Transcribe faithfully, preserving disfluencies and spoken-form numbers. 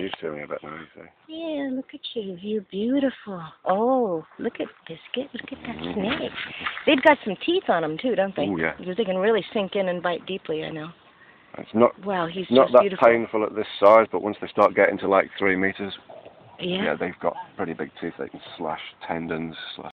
used to me a bit now, you see. Yeah, look at you. You're beautiful. Oh, look at Biscuit. Look at that snake. They've got some teeth on them, too, don't they? Oh, yeah. Because they can really sink in and bite deeply, I know. It's not, wow, he's not just that beautiful. painful at this size, but once they start getting to like three meters, Yeah. yeah, they've got pretty big teeth. They can slash tendons, slash